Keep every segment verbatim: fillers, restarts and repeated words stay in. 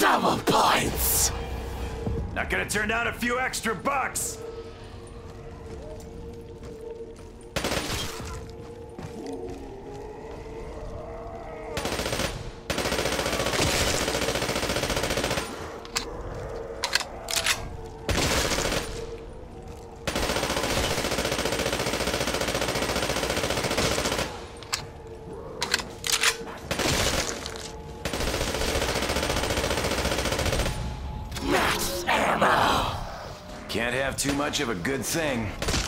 Double points! Not gonna turn down a few extra bucks! Can't have too much of a good thing.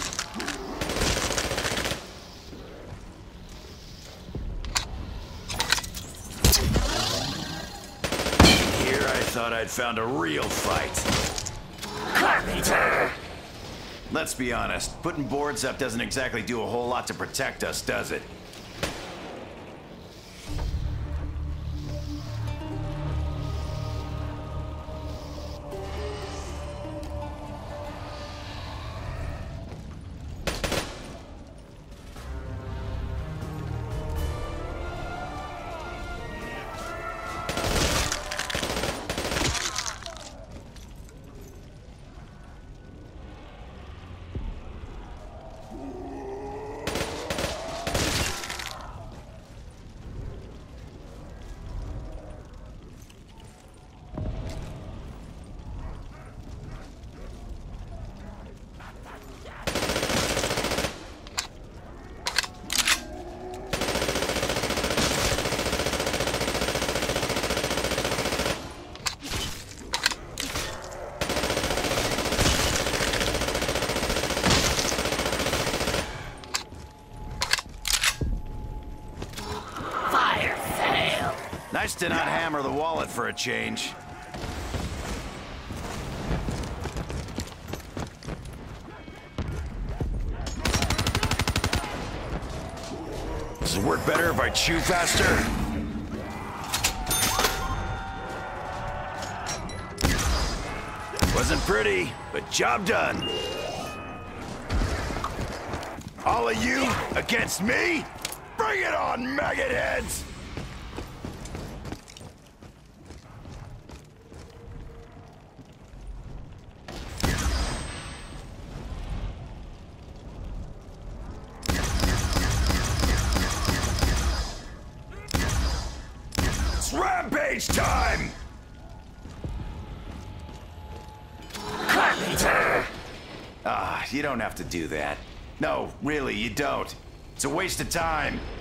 Here I thought I'd found a real fight. Carpenter! Let's be honest, putting boards up doesn't exactly do a whole lot to protect us, does it? Nice to not hammer the wallet for a change. Does it work better if I chew faster? Wasn't pretty, but job done. All of you against me? Bring it on, maggot heads! Rampage time! Carpenter! Ah, you don't have to do that. No, really, you don't. It's a waste of time.